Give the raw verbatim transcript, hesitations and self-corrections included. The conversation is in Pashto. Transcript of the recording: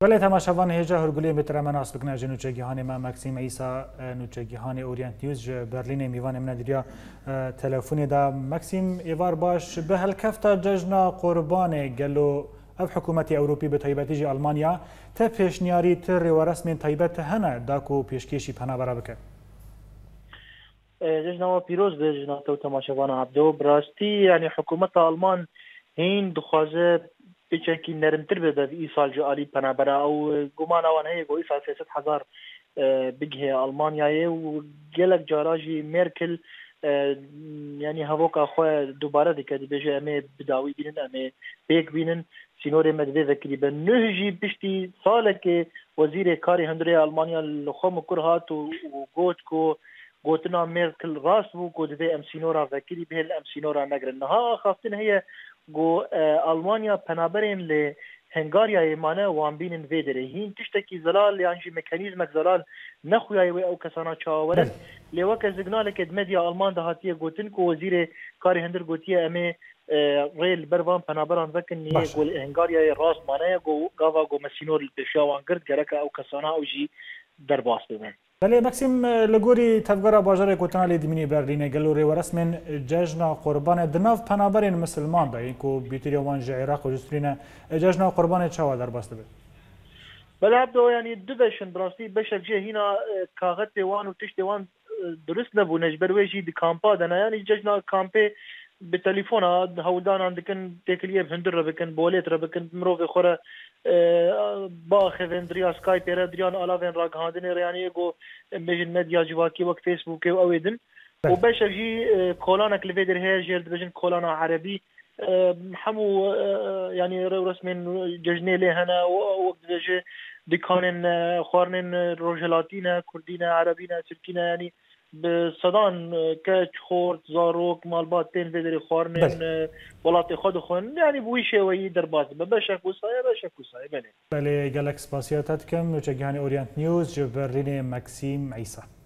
بله تماشاوان هجا هرگولی متر من آسبک نجی نوچگیهان ما مکسیم عیسا نوچگیهان اورینت نیوز برلین میوان من دریا تلفونی دا مکسیم ایوار باش به هالکفتا ججنا قربان گلو اف حکومت اوروپی به طیبتی جی آلمانیا تا پیشنیاری تر و رسم طیبت هنه داکو پیشکشی پناه برا بکن ججنا پیروز به ججنا تو تماشاوان عبدو براستی یعنی حکومت آلمان هین دخوازه بچکی نرمتر بده ای سال جالی پنابرا او گمان آن هی گوی سال سیصد هزار بگه آلمانیایی و گلک جاراجی مرکل یعنی هواکا خو دوباره دیگه بیشه امی بداوی بینن امی پیک بینن سینور مدوی ذکری به نهجی بشتی ساله که وزیر کاری هندری آلمانیا لخو مکرهات و گوت کو گوتنا مرکل راست بو کو دوی ام سینورا ذکری به ام سینورا نگرن ها خافتن هي گو آلمانیا پنابرین ل هنگاریا ایمانه وان بینن ویدره هین تشتکی زلال یعنی مکانیزم زلال نخویای و او کسانا چاورن لیوک زگنال که مدیا آلمان دهاتیه گوتن کو وزیر کاری هندر گوتیه امی ریل بروان پنابران وکن نیه گو هنگاریا راست مانه گو گاوا گو مسینور پیشاوان گرد گرک او کسانا او جی درباس ببن بله مکسیم لگوری تفگرا باجر کوتنالی دیمینی برلینه گلوری و رسم جشن قربان دناف پنابرین مسلمان دا این کو بیتری وان عراق و جسترینه جشن قربان چاوا در باسته بید بله عبدو یعنی دو بشن براستی بشک جه هینا کاغت دیوان و تش دیوان درست نبو نجبر ویجی دی کامپا دنا یعنی جشن کامپی به تليفون هودان عندكن تكليه بهندر ربكن بوليت ربكن مروف خوره باخذ دريا سكايب دريان الافين راك هادن يعني يقو بيجن ميديا جواكي وقت فيسبوك واويدن وباش جي كولانا كليفيدر هي جيرد بيجن كولانا عربي حمو يعني رسمين ججني له هنا وقت جي دكانن خوارنن روجلاتينا كردينا عربينا تركينا يعني بصدان كاش خورت زاروك مالبات تين فيدري خوارنن ولاتي خود خون يعني بويشه وي درباز بشك وصايه بشك وصايه بله بله جالكس باسياتات كم نوچگهانی اورینت نیوز جو برلین مکسیم عیسا